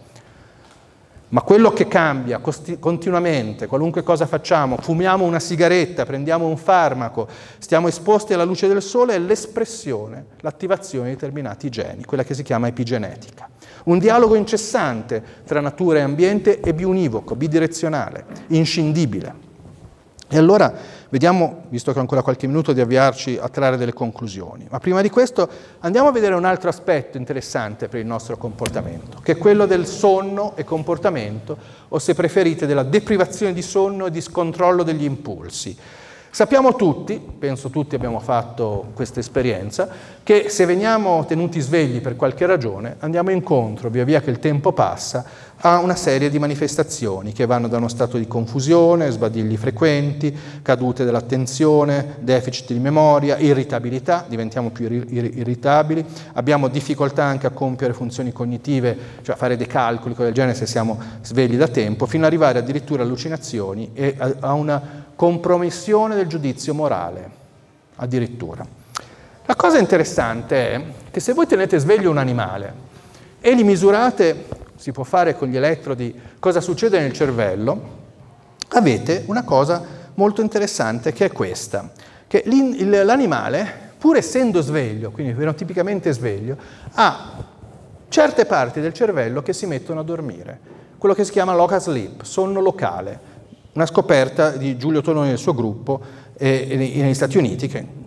Ma quello che cambia continuamente, qualunque cosa facciamo, fumiamo una sigaretta, prendiamo un farmaco, stiamo esposti alla luce del sole, è l'espressione, l'attivazione di determinati geni, quella che si chiama epigenetica. Un dialogo incessante tra natura e ambiente è biunivoco, bidirezionale, inscindibile. E allora vediamo, visto che ho ancora qualche minuto, di avviarci a trarre delle conclusioni. Ma prima di questo andiamo a vedere un altro aspetto interessante per il nostro comportamento, che è quello del sonno e comportamento, o se preferite della deprivazione di sonno e di scontrollo degli impulsi. Sappiamo tutti, penso tutti abbiamo fatto questa esperienza, che se veniamo tenuti svegli per qualche ragione, andiamo incontro, via via che il tempo passa, a una serie di manifestazioni che vanno da uno stato di confusione, sbadigli frequenti, cadute dell'attenzione, deficit di memoria, irritabilità, diventiamo più irritabili, abbiamo difficoltà anche a compiere funzioni cognitive, cioè a fare dei calcoli, cose del genere, se siamo svegli da tempo, fino ad arrivare addirittura a allucinazioni e a una compromissione del giudizio morale, addirittura. La cosa interessante è che se voi tenete sveglio un animale e gli misurate, si può fare con gli elettrodi, cosa succede nel cervello, avete una cosa molto interessante che è questa, che l'animale, pur essendo sveglio, quindi fenotipicamente sveglio, ha certe parti del cervello che si mettono a dormire, quello che si chiama local sleep, sonno locale. Una scoperta di Giulio Tononi e il suo gruppo negli Stati Uniti,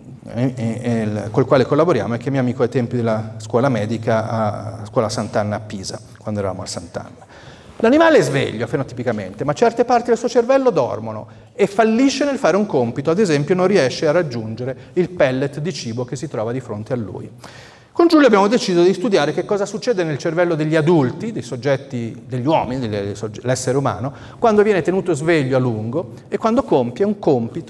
col quale collaboriamo e che è mio amico ai tempi della scuola medica a Scuola Sant'Anna a Pisa, quando eravamo a Sant'Anna. L'animale è sveglio fenotipicamente, ma certe parti del suo cervello dormono e fallisce nel fare un compito, ad esempio non riesce a raggiungere il pellet di cibo che si trova di fronte a lui. Con Giulio abbiamo deciso di studiare che cosa succede nel cervello degli adulti, dei soggetti, degli uomini, dell'essere umano, quando viene tenuto sveglio a lungo e quando compie un compito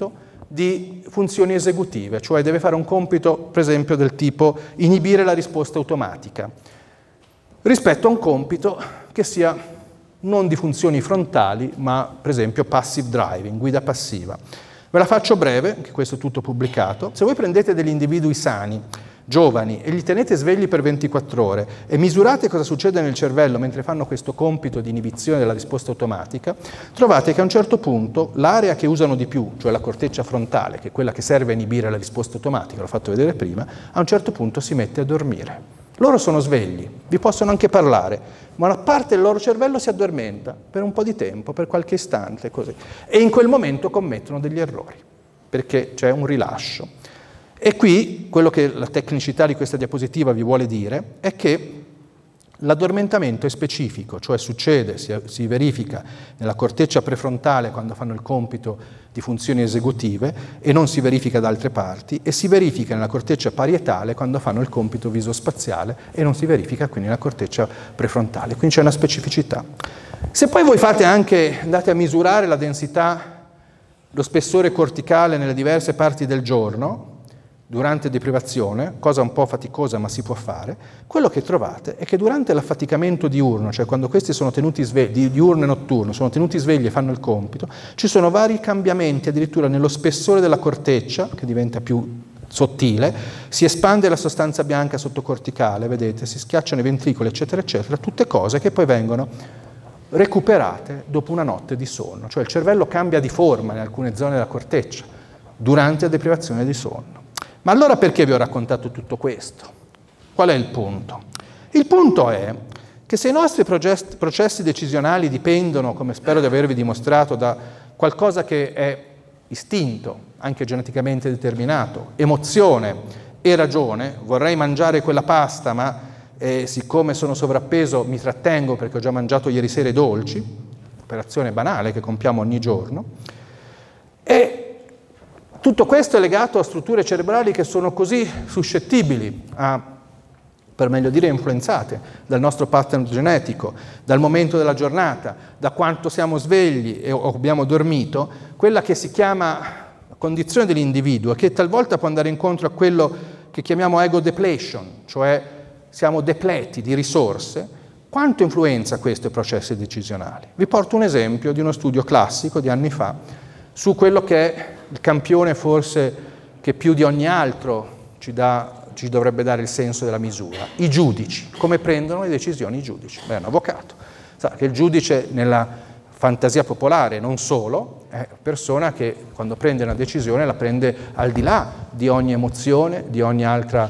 di funzioni esecutive, cioè deve fare un compito, per esempio, del tipo inibire la risposta automatica, rispetto a un compito che sia non di funzioni frontali, ma per esempio passive driving, guida passiva. Ve la faccio breve, che questo è tutto pubblicato. Se voi prendete degli individui sani, giovani, e li tenete svegli per 24 ore e misurate cosa succede nel cervello mentre fanno questo compito di inibizione della risposta automatica, trovate che a un certo punto l'area che usano di più, cioè la corteccia frontale, che è quella che serve a inibire la risposta automatica, l'ho fatto vedere prima, a un certo punto si mette a dormire. Loro sono svegli, vi possono anche parlare, ma una parte del loro cervello si addormenta per un po' di tempo, per qualche istante, così. E in quel momento commettono degli errori, perché c'è un rilascio. E qui, quello che la tecnicità di questa diapositiva vi vuole dire, è che l'addormentamento è specifico, cioè succede, si verifica nella corteccia prefrontale quando fanno il compito di funzioni esecutive e non si verifica da altre parti, e si verifica nella corteccia parietale quando fanno il compito visospaziale e non si verifica quindi nella corteccia prefrontale. Quindi c'è una specificità. Se poi voi andate a misurare la densità, lo spessore corticale nelle diverse parti del giorno, durante deprivazione, cosa un po' faticosa ma si può fare, quello che trovate è che durante l'affaticamento diurno, cioè quando questi sono tenuti svegli, diurno e notturno, sono tenuti svegli e fanno il compito, ci sono vari cambiamenti addirittura nello spessore della corteccia, che diventa più sottile, si espande la sostanza bianca sottocorticale, vedete, si schiacciano i ventricoli, eccetera, eccetera, tutte cose che poi vengono recuperate dopo una notte di sonno, cioè il cervello cambia di forma in alcune zone della corteccia durante la deprivazione di sonno. Ma allora perché vi ho raccontato tutto questo? Qual è il punto? Il punto è che se i nostri processi decisionali dipendono, come spero di avervi dimostrato, da qualcosa che è istinto, anche geneticamente determinato, emozione e ragione, vorrei mangiare quella pasta ma siccome sono sovrappeso mi trattengo perché ho già mangiato ieri sera i dolci, operazione banale che compiamo ogni giorno, e tutto questo è legato a strutture cerebrali che sono così suscettibili, per meglio dire influenzate, dal nostro pattern genetico, dal momento della giornata, da quanto siamo svegli o abbiamo dormito, quella che si chiama condizione dell'individuo, che talvolta può andare incontro a quello che chiamiamo ego depletion, cioè siamo depleti di risorse. Quanto influenza questo i processi decisionali? Vi porto un esempio di uno studio classico di anni fa su quello che è il campione forse che più di ogni altro ci dovrebbe dare il senso della misura. I giudici. Come prendono le decisioni i giudici? Beh, un avvocato. Sa che il giudice nella fantasia popolare, non solo, è persona che quando prende una decisione la prende al di là di ogni emozione, di ogni altro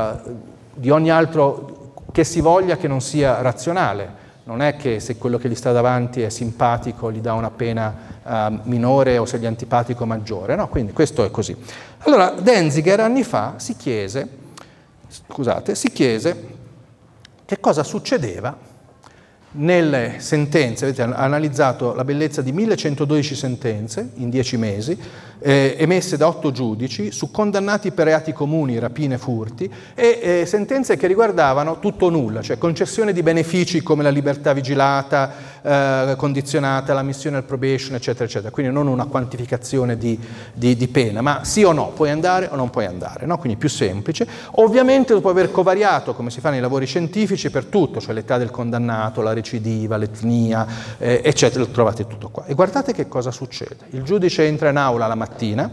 che si voglia che non sia razionale. Non è che se quello che gli sta davanti è simpatico gli dà una pena minore o se gli è antipatico maggiore, no? Quindi questo è così. Allora Denzinger anni fa si chiese che cosa succedeva nelle sentenze. Avete analizzato la bellezza di 1112 sentenze in 10 mesi, emesse da 8 giudici su condannati per reati comuni, rapine e furti, e sentenze che riguardavano tutto o nulla, cioè concessione di benefici come la libertà vigilata, condizionata, la missione al probation, eccetera, eccetera. Quindi non una quantificazione di pena, ma sì o no, puoi andare o non puoi andare, no? Quindi più semplice. Ovviamente dopo aver covariato, come si fa nei lavori scientifici, per tutto, cioè l'età del condannato, la recidiva, l'etnia, eccetera, lo trovate tutto qua. E guardate che cosa succede. Il giudice entra in aula la mattina,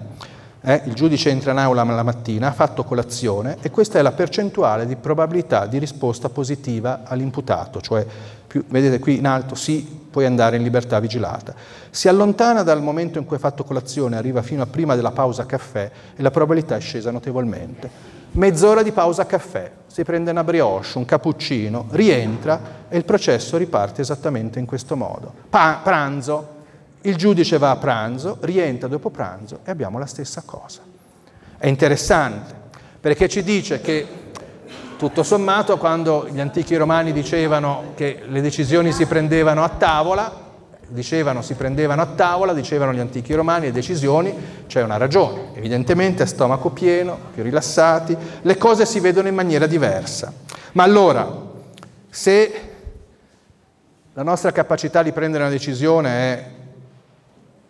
ha fatto colazione e questa è la percentuale di probabilità di risposta positiva all'imputato, cioè vedete qui in alto sì, puoi andare in libertà vigilata. Si allontana dal momento in cui ha fatto colazione, arriva fino a prima della pausa caffè e la probabilità è scesa notevolmente. Mezz'ora di pausa caffè, si prende una brioche, un cappuccino, rientra e il processo riparte esattamente in questo modo. Pranzo, il giudice va a pranzo, rientra dopo pranzo e abbiamo la stessa cosa. È interessante perché ci dice che tutto sommato quando gli antichi romani dicevano che le decisioni si prendevano a tavola, dicevano gli antichi romani, le decisioni, c'è una ragione. Evidentemente a stomaco pieno, più rilassati, le cose si vedono in maniera diversa. Ma allora, se la nostra capacità di prendere una decisione è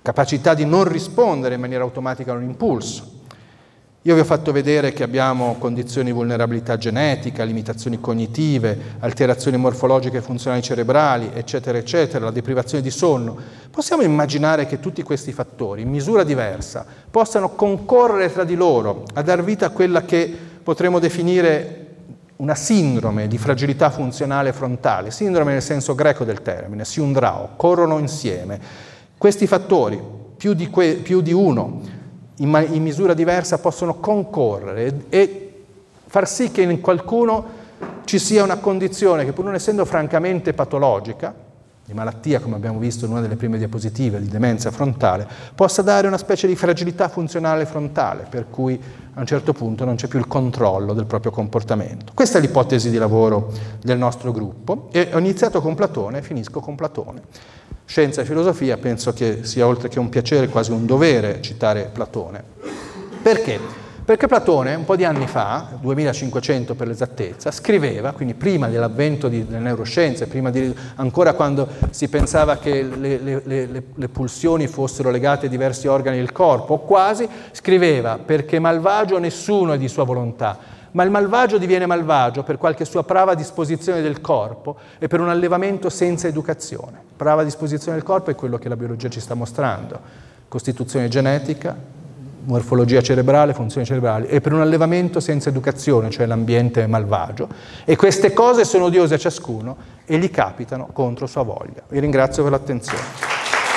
capacità di non rispondere in maniera automatica a un impulso. Io vi ho fatto vedere che abbiamo condizioni di vulnerabilità genetica, limitazioni cognitive, alterazioni morfologiche e funzionali cerebrali, eccetera, eccetera, la deprivazione di sonno. Possiamo immaginare che tutti questi fattori, in misura diversa, possano concorrere tra di loro a dar vita a quella che potremmo definire una sindrome di fragilità funzionale frontale, sindrome nel senso greco del termine, siundrao, corrono insieme. Questi fattori, più di uno, in misura diversa, possono concorrere e far sì che in qualcuno ci sia una condizione che, pur non essendo francamente patologica, di malattia, come abbiamo visto in una delle prime diapositive, di demenza frontale, possa dare una specie di fragilità funzionale frontale, per cui a un certo punto non c'è più il controllo del proprio comportamento. Questa è l'ipotesi di lavoro del nostro gruppo e ho iniziato con Platone e finisco con Platone. Scienza e filosofia, penso che sia oltre che un piacere quasi un dovere citare Platone. Perché? Perché Platone un po' di anni fa, 2500 per l'esattezza, scriveva, quindi prima dell'avvento delle neuroscienze, ancora quando si pensava che le pulsioni fossero legate a diversi organi del corpo, o quasi, scriveva: perché malvagio nessuno è di sua volontà, ma il malvagio diviene malvagio per qualche sua prava disposizione del corpo e per un allevamento senza educazione. Prava disposizione del corpo è quello che la biologia ci sta mostrando: costituzione genetica, morfologia cerebrale, funzioni cerebrali, e per un allevamento senza educazione, cioè l'ambiente malvagio. E queste cose sono odiose a ciascuno e gli capitano contro sua voglia. Vi ringrazio per l'attenzione.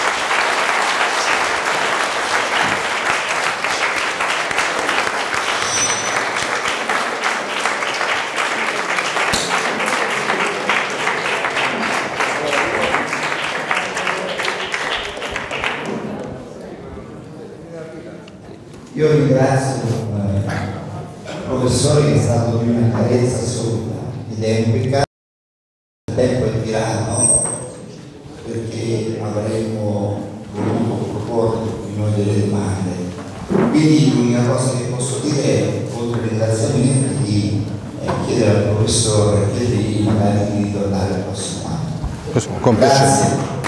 Io ringrazio il professore che è stato di una chiarezza assoluta ed è un peccato che il tempo è tiranno, perché avremmo voluto proporre tutti noi delle domande. Quindi l'unica cosa che posso dire è, oltre ai ringraziamenti, di chiedere al professore Chiellini magari di ritornare al prossimo anno. Con piacere. Grazie.